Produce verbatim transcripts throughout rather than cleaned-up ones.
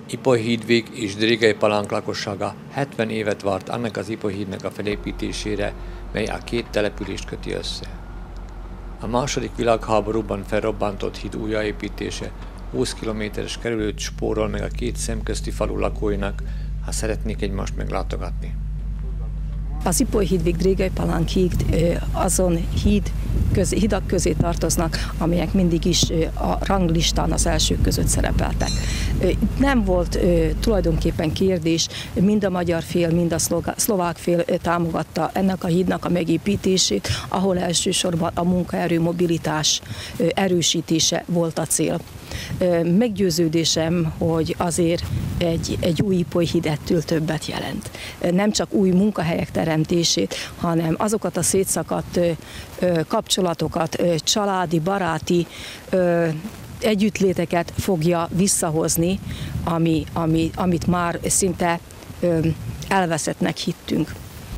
Ipoly hídvég és Drégely Palánk lakossága hetven évet várt annak az Ipoly hídnak a felépítésére, mely a két települést köti össze. A második világháborúban felrobbantott híd újjáépítése húsz kilométeres kerülőt spórol meg a két szemközti falu lakóinak, ha szeretnék egymást meglátogatni. Az Ipoly hídvég Drégely Palánk híd azon híd köz, hidak közé tartoznak, amelyek mindig is a ranglistán az elsők között szerepeltek. Nem volt tulajdonképpen kérdés, mind a magyar fél, mind a szlovák fél támogatta ennek a hídnak a megépítését, ahol elsősorban a munkaerő mobilitás erősítése volt a cél. Meggyőződésem, hogy azért egy, egy új Ipoly híd ettől többet jelent. Nem csak új munkahelyek teremtését, hanem azokat a szétszakadt kapcsolatokat, családi, baráti együttléteket fogja visszahozni, ami, ami, amit már szinte elveszettnek hittünk.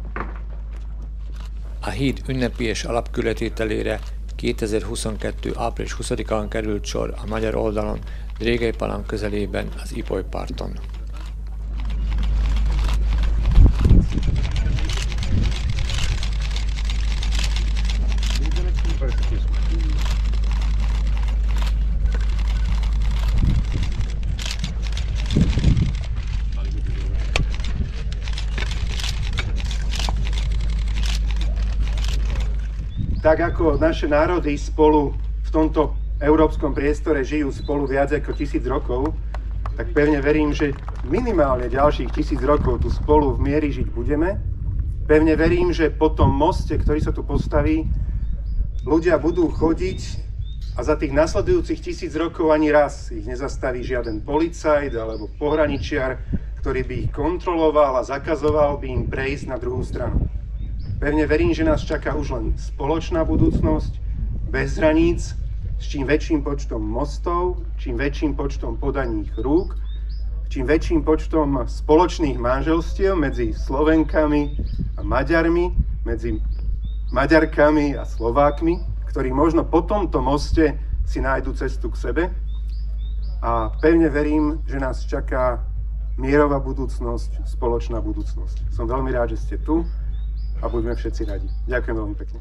A híd ünnepélyes alapkületételére kétezer-huszonkettő. április huszadikán került sor a magyar oldalon, Drégely Palánk közelében, az Ipoly parton. Tak ako naše národy spolu v tomto európskom priestore žijú spolu viac ako tisíc rokov, tak pevne verím, že minimálne ďalších tisíc rokov tu spolu v mieri žiť budeme. Pevne verím, že po tom moste, ktorý sa tu postaví, ľudia budú chodiť a za tých nasledujúcich tisíc rokov ani raz ich nezastaví žiaden policajt alebo pohraničiar, ktorý by ich kontroloval a zakazoval by im prejsť na druhú stranu. Pevne verím, že nás čaká už len spoločná budúcnosť, bez hraníc, s čím väčším počtom mostov, čím väčším počtom podaných rúk, čím väčším počtom spoločných manželstiev medzi Slovenkami a Maďarmi, medzi Maďarkami a Slovákmi, ktorí možno po tomto moste si nájdu cestu k sebe. A pevne verím, že nás čaká mierová budúcnosť, spoločná budúcnosť. Som veľmi rád, že ste tu. A budeme všetci radi. Ďakujem veľmi pekne.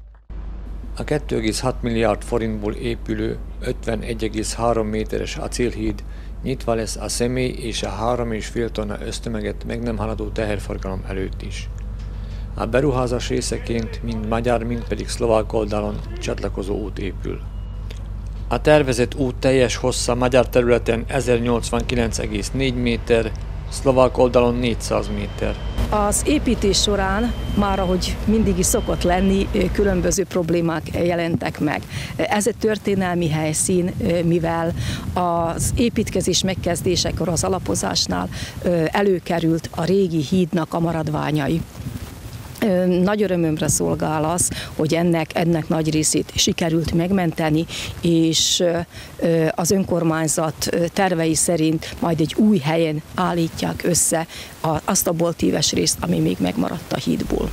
A kettő egész hat milliárd forintból épülő ötvenegy egész három méteres acélhíd nyitva lesz a személy és a három és fél tonna össztömeget meg nem haladó teherforgalom előtt is. A beruházás részeként mind magyar, mind pedig szlovák oldalon csatlakozó út épül. A tervezett út teljes hossza magyar területen ezernyolcvankilenc egész négy méter, szlovák oldalon négyszáz méter. Az építés során már, ahogy mindig is szokott lenni, különböző problémák jelentek meg. Ez egy történelmi helyszín, mivel az építkezés megkezdésekor az alapozásnál előkerült a régi hídnak a maradványai. Nagy örömömre szolgál az, hogy ennek, ennek nagy részét sikerült megmenteni, és az önkormányzat tervei szerint majd egy új helyen állítják össze azt a boltíves részt, ami még megmaradt a hídból.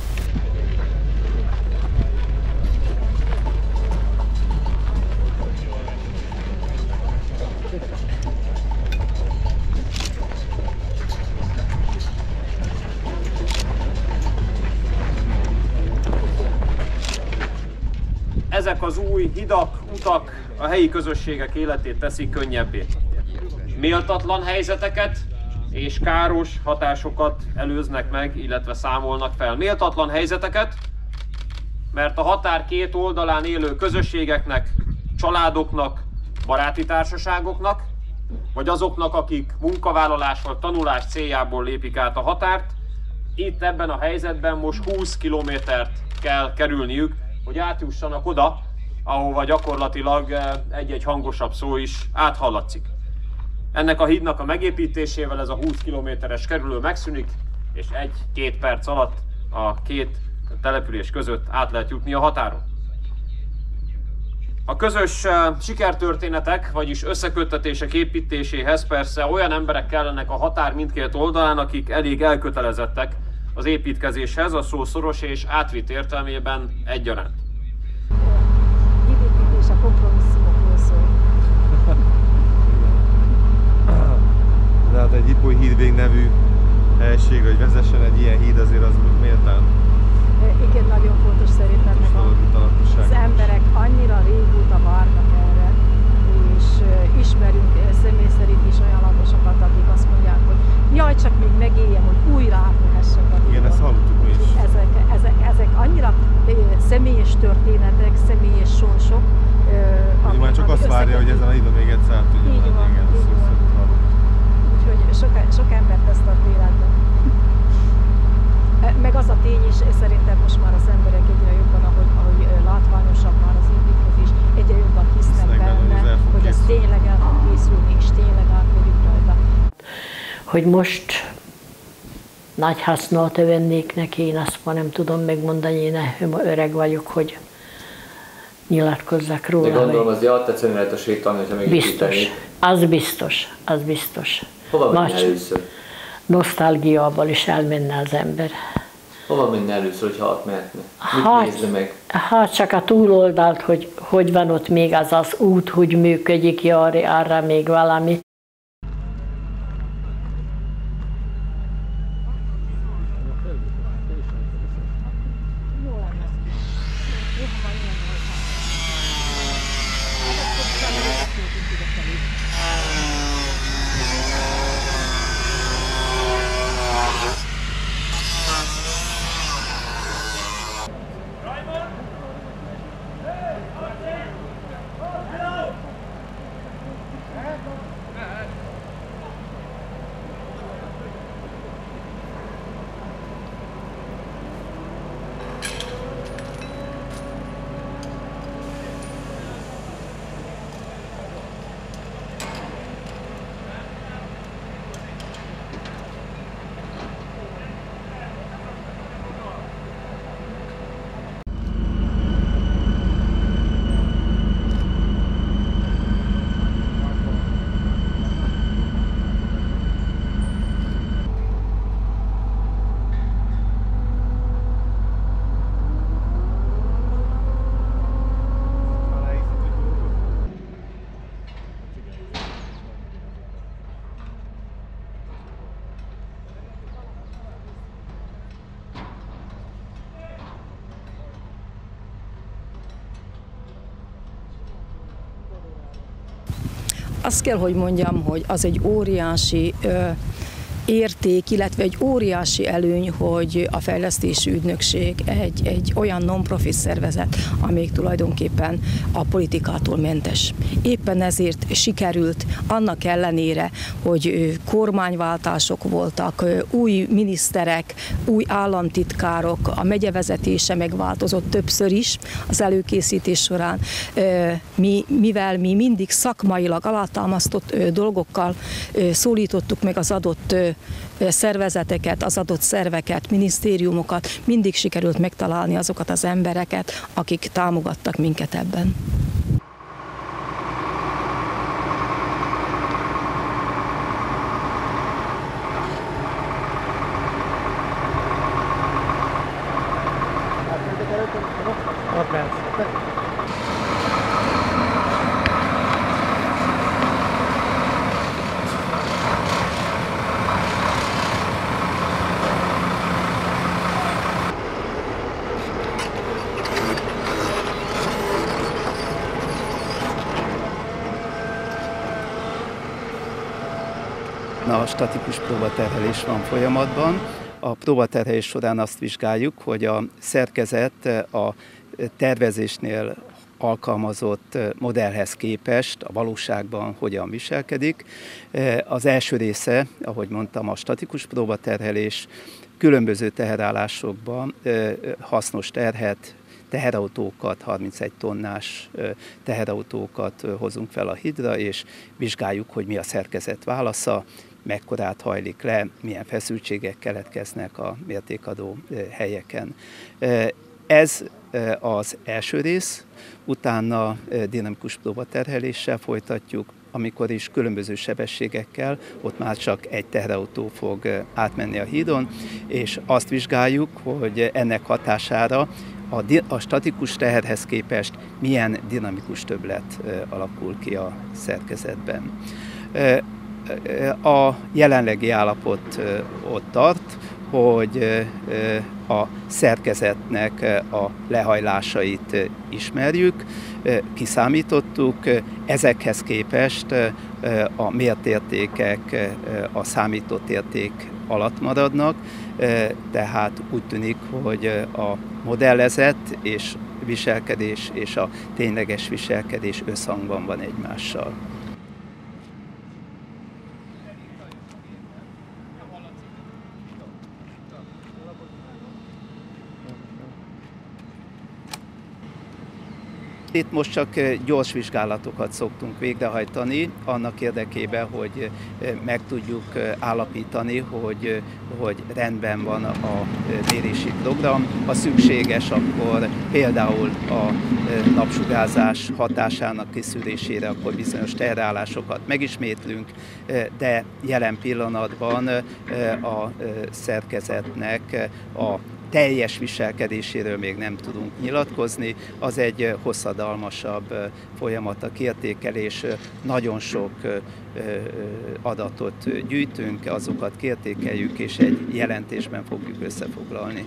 Ezek az új hidak, utak a helyi közösségek életét teszik könnyebbé. Méltatlan helyzeteket és káros hatásokat előznek meg, illetve számolnak fel. Méltatlan helyzeteket, mert a határ két oldalán élő közösségeknek, családoknak, baráti társaságoknak, vagy azoknak, akik munkavállalás vagy tanulás céljából lépik át a határt, itt ebben a helyzetben most húsz kilométert kell kerülniük, hogy átjussanak oda, ahova gyakorlatilag egy-egy hangosabb szó is áthallatszik. Ennek a hídnak a megépítésével ez a húsz kilométeres kerülő megszűnik, és egy-két perc alatt a két település között át lehet jutni a határon. A közös sikertörténetek, vagyis összeköttetések építéséhez persze olyan emberek kellenek a határ mindkét oldalán, akik elég elkötelezettek az építkezéshez, a szó szoros és átvitt értelmében egyaránt. Építés a kompromisszumokról szól. tehát egy Ipoly hídvég nevű helységre, hogy vezessen egy ilyen híd, azért az méltán. Igen, nagyon fontos szerintem, meg az emberek annyira régóta várnak erre, és ismerünk személy szerint is olyan lakosokat, akik azt mondják, hogy jaj, csak még megéljem, hogy újra átvehessek a hídon. Igen, ezt hallottuk mi is. Ezek, ezek, ezek annyira személyes történetek, személyes sorsok. Ami, már csak azt várja, hogy ezen a hídon még egyszer át tudjon menni. Úgyhogy sok, sok embert tesz a életben. Meg az a tény is, szerintem most már az emberek egyre jobban, ahogy, ahogy látványosabb már az építkezés, egyre jobban hisznek benne, benne hogy ez tényleg el fog készülni, és tényleg átérjük rajta. Hogy most nagy hasznot vennék neki, én azt már nem tudom megmondani, én öreg vagyok, hogy nyilatkozzak róla. De gondolom, az jól tetszeni lehet a sétálni, hogyha még biztos, az biztos, az biztos. Hova menne először? Nosztalgiával is elmenne az ember. Hova menne először, hogyha ott mehetne? Hát, Mit nézne meg? Hát csak a túloldalt, hogy hogy van ott még az az út, hogy működik, arra, arra még valami. Azt kell, hogy mondjam, hogy az egy óriási ö, érték, illetve egy óriási előny, hogy a fejlesztési ügynökség egy, egy olyan non-profit szervezet, amelyik tulajdonképpen a politikától mentes. Éppen ezért sikerült, annak ellenére, hogy kormányváltások voltak, új miniszterek, új államtitkárok, a megyevezetése megváltozott többször is az előkészítés során, mi, mivel mi mindig szakmailag alátámasztott dolgokkal szólítottuk meg az adott szervezeteket, az adott szerveket, minisztériumokat, mindig sikerült megtalálni azokat az embereket, akik támogattak minket ebben. A statikus próbaterhelés van folyamatban. A próbaterhelés során azt vizsgáljuk, hogy a szerkezet a tervezésnél alkalmazott modellhez képest a valóságban hogyan viselkedik. Az első része, ahogy mondtam, a statikus próbaterhelés, különböző teherállásokban hasznos terhet, teherautókat, harmincegy tonnás teherautókat hozunk fel a hídra, és vizsgáljuk, hogy mi a szerkezet válasza, mekkorát hajlik le, milyen feszültségek keletkeznek a mértékadó helyeken. Ez az első rész, utána dinamikus próbaterheléssel folytatjuk, amikor is különböző sebességekkel, ott már csak egy teherautó fog átmenni a hídon, és azt vizsgáljuk, hogy ennek hatására a, a statikus teherhez képest milyen dinamikus többlet alakul ki a szerkezetben. A jelenlegi állapot ott tart, hogy a szerkezetnek a lehajlásait ismerjük, kiszámítottuk, ezekhez képest a mért értékek a számított érték alatt maradnak, tehát úgy tűnik, hogy a modellezett és viselkedés és a tényleges viselkedés összhangban van egymással. Itt most csak gyors vizsgálatokat szoktunk végrehajtani, annak érdekében, hogy meg tudjuk állapítani, hogy, hogy rendben van a mérési program. Ha szükséges, akkor például a napsugárzás hatásának kiszűrésére akkor bizonyos terjárásokat megismétlünk, de jelen pillanatban a szerkezetnek a teljes viselkedéséről még nem tudunk nyilatkozni, az egy hosszadalmasabb folyamat a kiértékelés, nagyon sok adatot gyűjtünk, azokat kiértékeljük és egy jelentésben fogjuk összefoglalni.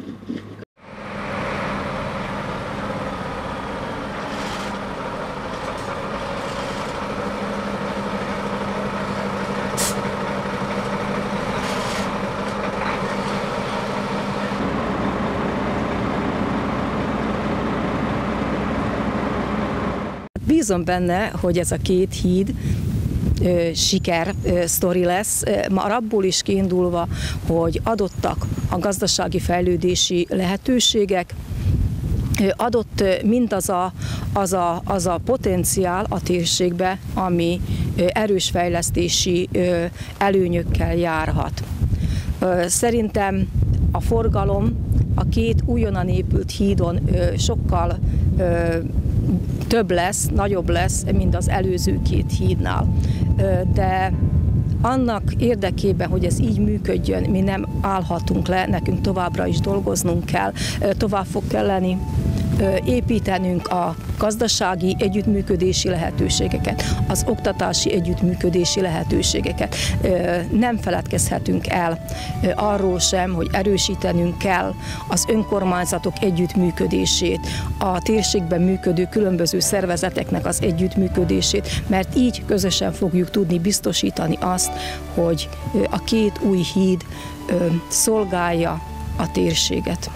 Bízom benne, hogy ez a két híd ö, siker ö, sztori lesz, már abból is kiindulva, hogy adottak a gazdasági fejlődési lehetőségek, adott mindaz a, az, a, az a potenciál a térségbe, ami erős fejlesztési előnyökkel járhat. Szerintem a forgalom a két újonnan épült hídon sokkal több lesz, nagyobb lesz, mint az előző két hídnál. De annak érdekében, hogy ez így működjön, mi nem állhatunk le, nekünk továbbra is dolgoznunk kell, tovább fog kelleni építenünk a gazdasági együttműködési lehetőségeket, az oktatási együttműködési lehetőségeket. Nem feledkezhetünk el arról sem, hogy erősítenünk kell az önkormányzatok együttműködését, a térségben működő különböző szervezeteknek az együttműködését, mert így közösen fogjuk tudni biztosítani azt, hogy a két új híd szolgálja a térséget.